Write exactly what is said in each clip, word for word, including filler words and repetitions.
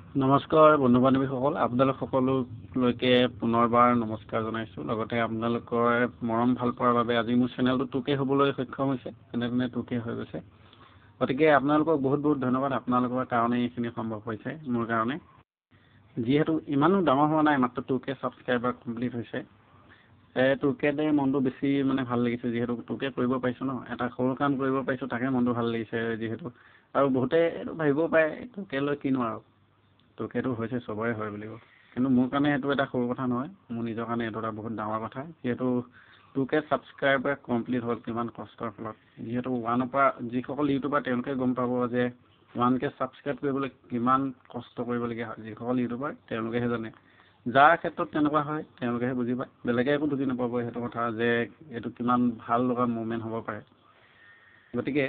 নমস্কাৰ বন্ধু বান্ধৱীসকল, আপোনালোক সকলোলৈকে পুনৰবাৰ নমস্কাৰ জনাইছোঁ। লগতে আপোনালোকৰ মৰম ভাল পোৱাৰ বাবে আজি মোৰ চেনেলটো টুকে হ'বলৈ সক্ষম হৈছে, তেনে তেনে টুকে হৈ গৈছে। গতিকে আপোনালোকক বহুত বহুত ধন্যবাদ। আপোনালোকৰ কাৰণে এইখিনি সম্ভৱ হৈছে মোৰ কাৰণে। যিহেতু ইমানো ডাঙৰ হোৱা নাই, মাত্ৰ টুকে ছাবস্ক্ৰাইবাৰ কমপ্লিট হৈছে। টুকেতে মনটো বেছি মানে ভাল লাগিছে, যিহেতু টুকে কৰিব পাৰিছোঁ ন, এটা সৰু কাম কৰিব পাৰিছোঁ, তাকে মনটো ভাল লাগিছে। যিহেতু আৰু বহুতে এইটো ভাবিবও পাৰে টুকে লৈ কিনো আৰু, টুকেটো হৈছে চবৰে হয় বুলিব, কিন্তু মোৰ কাৰণে সেইটো এটা সৰু কথা নহয়, মোৰ নিজৰ কাৰণে এইটো এটা বহুত ডাঙৰ কথা। যিহেতু টুকে ছাবস্ক্ৰাইবাৰ কমপ্লিট হ'ল কিমান কষ্টৰ ফলত। যিহেতু ওৱানৰ পৰা যিসকল ইউটিউবাৰ তেওঁলোকে গম পাব যে ওৱান কে ছাবস্ক্ৰাইব কৰিবলৈ কিমান কষ্ট কৰিবলগীয়া হয়। যিসকল ইউটিউবাৰ তেওঁলোকেহে জানে, যাৰ ক্ষেত্ৰত তেনেকুৱা হয় তেওঁলোকেহে বুজি পায়, বেলেগে একো বুজি নাপাব সেইটো কথা, যে এইটো কিমান ভাল লগা মুভমেণ্ট হ'ব পাৰে। গতিকে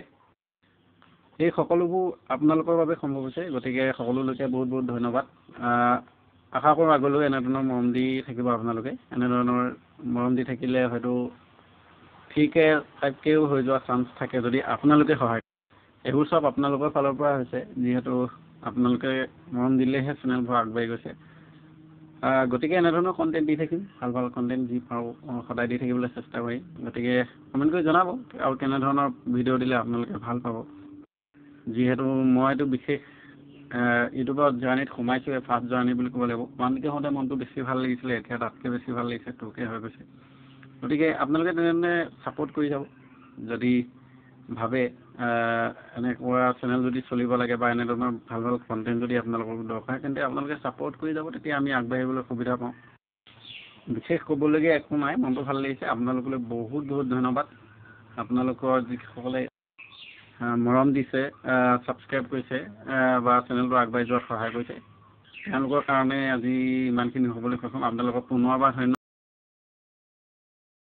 এই সকলোবোৰ আপোনালোকৰ বাবে সম্ভৱ হৈছে। গতিকে সকলোলৈকে বহুত বহুত ধন্যবাদ। আশা কৰোঁ আগলৈও এনেধৰণৰ মৰম দি থাকিব আপোনালোকে। এনেধৰণৰ মৰম দি থাকিলে হয়তো থ্ৰী কে ফাইভ কেও হৈ যোৱা চান্স থাকে, যদি আপোনালোকে সহায় কৰে। এইবোৰ চব আপোনালোকৰ ফালৰ পৰা হৈছে, যিহেতু আপোনালোকে মৰম দিলেহে চেনেলবোৰ আগবাঢ়ি গৈছে। গতিকে এনেধৰণৰ কণ্টেণ্ট দি থাকিম, ভাল ভাল কণ্টেণ্ট যি পাৰোঁ সদায় দি থাকিবলৈ চেষ্টা কৰিম। গতিকে কমেণ্ট কৰি জনাব আৰু কেনেধৰণৰ ভিডিঅ' দিলে আপোনালোকে ভাল পাব। যিহেতু মইতো বিশেষ ইউটিউবত জাৰ্ণিত সোমাইছোঁৱে, ফাৰ্ষ্ট জাৰ্ণি বুলি ক'ব লাগিব। ওৱান কে হওঁতে মনটো বেছি ভাল লাগিছিলে, এতিয়া তাতকৈ বেছি ভাল লাগিছে টু কে হৈ গৈছে। গতিকে আপোনালোকে তেনেধৰণে ছাপোৰ্ট কৰি যাব। যদি ভাবে এনেকুৱা চেনেল যদি চলিব লাগে বা এনেধৰণৰ ভাল ভাল কণ্টেণ্ট যদি আপোনালোকক দৰকাৰ, তেন্তে আপোনালোকে ছাপোৰ্ট কৰি যাব, তেতিয়া আমি আগবাঢ়িবলৈ সুবিধা পাওঁ। বিশেষ ক'বলগীয়া একো নাই, মনটো ভাল লাগিছে। আপোনালোকলৈ বহুত বহুত ধন্যবাদ। আপোনালোকৰ যিসকলে মৰম দিছে, ছাবস্ক্ৰাইব কৰিছে বা চেনেলটো আগবাঢ়ি যোৱাত সহায় কৰিছে, তেওঁলোকৰ কাৰণে আজি ইমানখিনি হ'বলৈ সক্ষম। আপোনালোকক পুনৰবাৰ ধন্যবাদ।